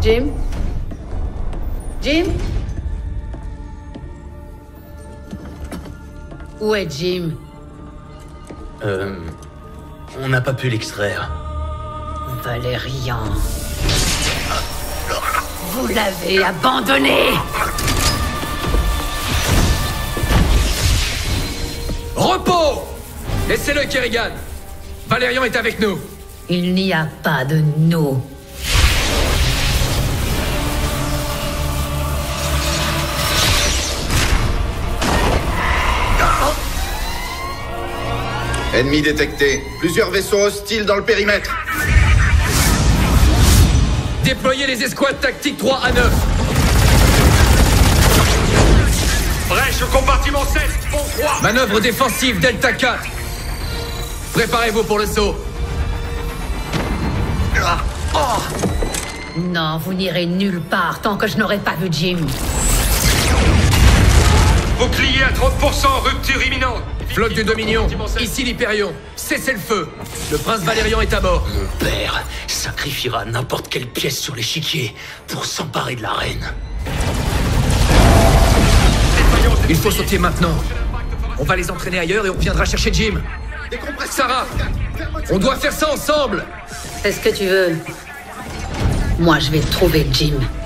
Jim? Jim? Où est Jim? On n'a pas pu l'extraire. Valérian. Vous l'avez abandonné! Repos! Laissez-le, Kerrigan. Valérian est avec nous. Il n'y a pas de nous. Ennemi détecté. Plusieurs vaisseaux hostiles dans le périmètre. Déployez les escouades tactiques 3 à 9. Brèche au compartiment 7, pont 3. Manœuvre défensive Delta 4. Préparez-vous pour le saut. Non, vous n'irez nulle part tant que je n'aurai pas vu Jim. Bouclier à 30%, rupture imminente. Flotte du Dominion, ici l'Hyperion. Cessez le feu. Le prince Valérian est à bord. Mon père sacrifiera n'importe quelle pièce sur l'échiquier pour s'emparer de la reine. Il faut sauter maintenant. On va les entraîner ailleurs et on viendra chercher Jim. Sarah, on doit faire ça ensemble. Fais ce que tu veux. Moi, je vais trouver Jim.